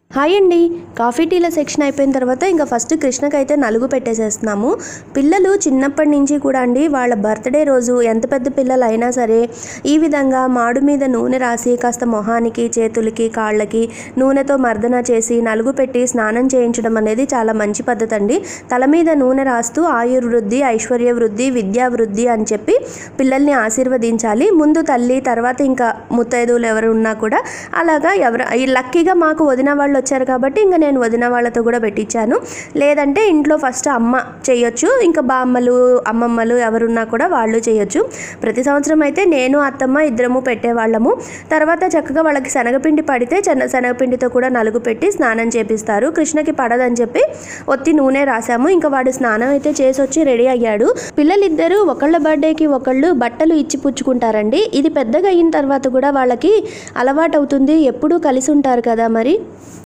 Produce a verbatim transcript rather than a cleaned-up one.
Hi అండి. Coffee టీల section అయిపోయిన తర్వాత ఇంకా ఫస్ట్ కృష్ణకైతే నలుగు పెట్టేసేస్తున్నాము. పిల్లలు చిన్నప్పటి నుంచి కూడా అండి వాళ్ళ బర్త్డే రోజు ఎంత పెద్ద పిల్లలు అయినా సరే ఈ విధంగా మాడు మీద నూనె రాసి కాస్త మొహానికి, చేతులకి, కాళ్ళకి నూనెతో మర్దన చేసి నలుగు పెట్టి స్నానం చేయించడం అనేది చాలా మంచి పద్ధతి అండి. తల మీద నూనె రాస్తూ ఆయుర్వృద్ధి, ఐశ్వర్య వృద్ధి, విద్యా వృద్ధి అని చెప్పి పిల్లల్ని ఆశీర్వదించాలి. ముందు తల్లి, తర్వాత ఇంకా ముత్తైదువులు ఎవరు ఉన్నా కూడా అలాగా ఎవరు లక్కీగా మాకు వదిన వాళ్ళు వచ్చారు కాబట్టి ఇంకా నేను వదిన వాళ్ళతో కూడా పెట్టించాను. లేదంటే ఇంట్లో ఫస్ట్ అమ్మ చేయొచ్చు, ఇంకా బామ్మలు, అమ్మమ్మలు ఎవరున్నా కూడా వాళ్ళు చేయొచ్చు. ప్రతి సంవత్సరం అయితే నేను అత్తమ్మ ఇద్దరము పెట్టేవాళ్ళము. తర్వాత చక్కగా వాళ్ళకి శనగపిండి పడితే చిన్న శనగపిండితో కూడా నలుగు పెట్టి స్నానం చేపిస్తారు. కృష్ణకి పడదని చెప్పి ఒత్తి నూనె రాసాము. ఇంకా వాడు స్నానం అయితే చేసి వచ్చి రెడీ అయ్యాడు. పిల్లలిద్దరూ ఒకళ్ళ బర్త్డేకి ఒకళ్ళు బట్టలు ఇచ్చి పుచ్చుకుంటారండి. ఇది పెద్దగా అయిన తర్వాత కూడా వాళ్ళకి అలవాటు అవుతుంది. ఎప్పుడూ కలిసి ఉంటారు కదా మరి.